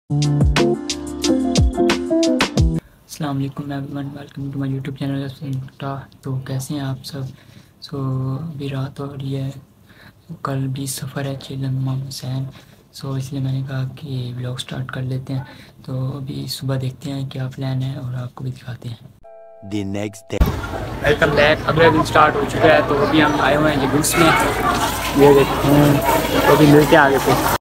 अस्सलाम वालेकुम everyone, welcome to my YouTube channel. तो कैसे हैं आप सब। अभी रात हो रही है, कल भी सफ़र है चिल्लम हुसैन। इसलिए मैंने कहा कि व्लॉग स्टार्ट कर लेते हैं। तो अभी सुबह देखते हैं क्या प्लान है और आपको भी दिखाते हैं। The next day. Welcome back. अगला दिन स्टार्ट हो चुका है, तो अभी हम आए हुए हैं जुलूस में। ये देखते हैं, तो अभी मिलते हैं आगे पे।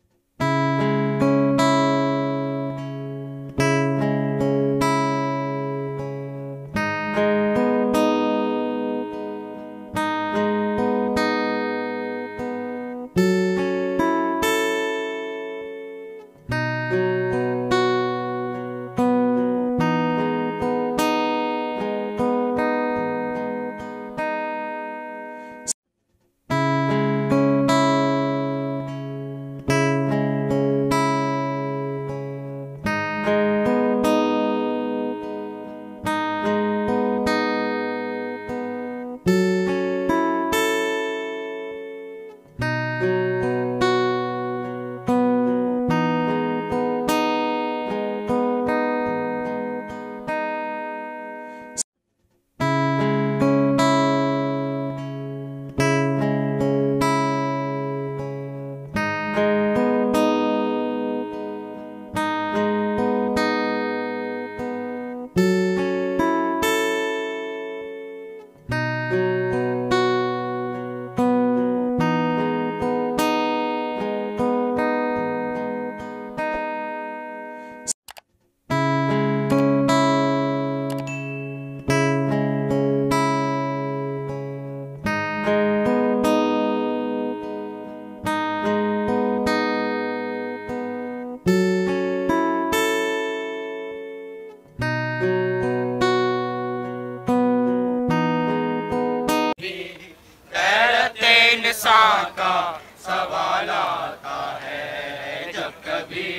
इंसान का सवाल आता है, जब कभी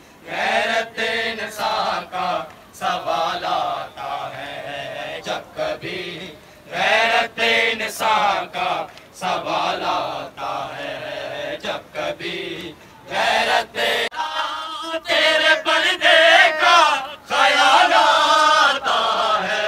गैरत इंसान का सवाल आता है, जब कभी गैरत इंसान का सवाल आता है, जब कभी गैरत तेरे बंदे का ख्याल आता है।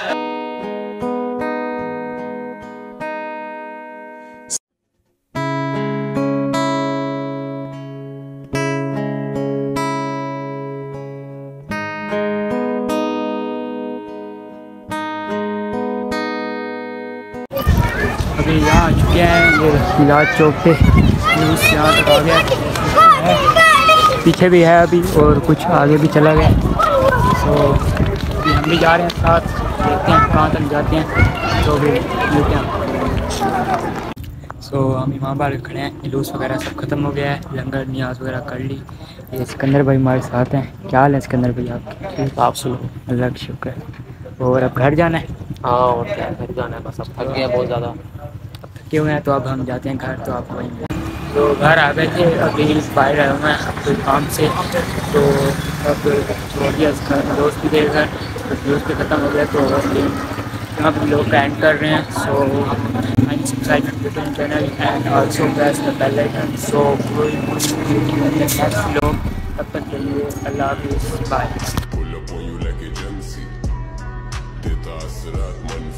अभी यहाँ आ चुके हैं, ये लाल चौक पे यहाँ तक आ गया है। पीछे भी है अभी और कुछ आगे भी चला गया। अभी हम भी जा रहे हैं साथ, देखते हैं कहाँ तक जाते हैं, तो भी मिलते हैं। हम वहाँ पर खड़े हैं, जुलूस वगैरह सब ख़त्म हो गया है, लंगर न्याज वगैरह कर ली। ये सिकंदर भाई हमारे साथ हैं। क्या हाल है सिकंदर भाई आपके? आप सुनो। अल्लाह का शुक्र है। और अब घर जाना है? हाँ, और क्या घर जाना है, बस अब थक गया बहुत ज़्यादा। थके हुए हैं, तो अब हम जाते हैं घर। तो आप वहीं तो घर आ गए थे, अभी बाहर आए हुए हैं कोई काम से। तो अब छोड़ दिया इसका दोस्त भी गए घर, तो दोस्त भी ख़त्म हो गया। तो यहाँ पर लोग एंड कर रहे हैं। Subscribe YouTube channel and also press the bell icon. Next लोग, तब तक के लिए अल्लाह हाफिज़, bye. Pull up on you like a Gen Z. Did the